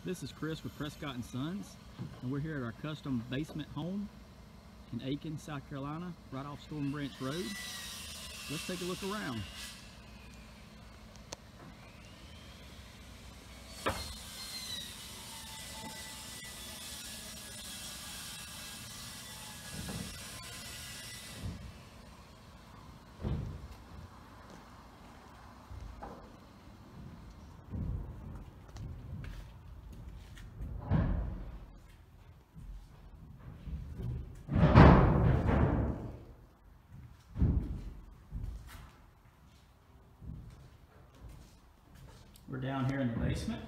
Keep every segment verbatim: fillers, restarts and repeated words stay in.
This is Chris with Prescott and Sons, and we're here at our custom basement home in Aiken, South Carolina, right off Storm Branch Road. Let's take a look around. We're down here in the basement.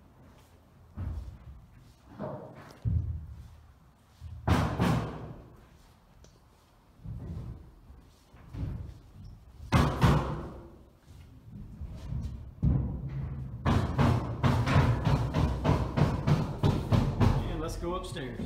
And let's go upstairs.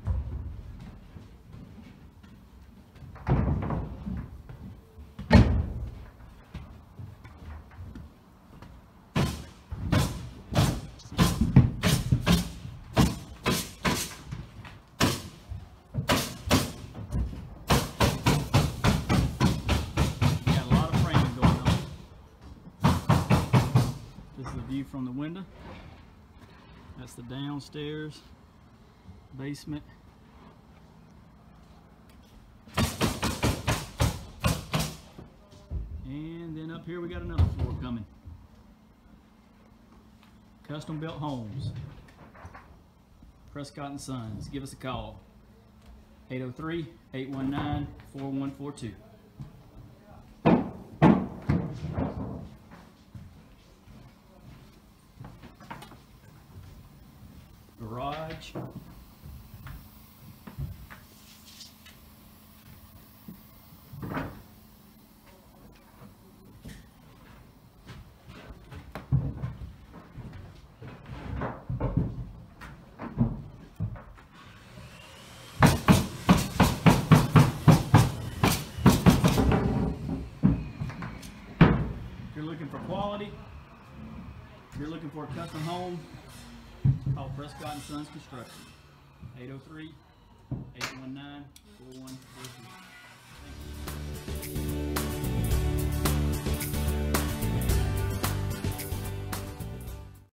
This is the view from the window. That's the downstairs basement. And then up here we got another floor coming. Custom built homes. Prescott and Sons. Give us a call. eight oh three, eight one nine, four one four two. Garage. If you're looking for quality, if you're looking for a custom home, call Prescott and Sons Construction. eight oh three, eight one nine, four one four two. Thank you.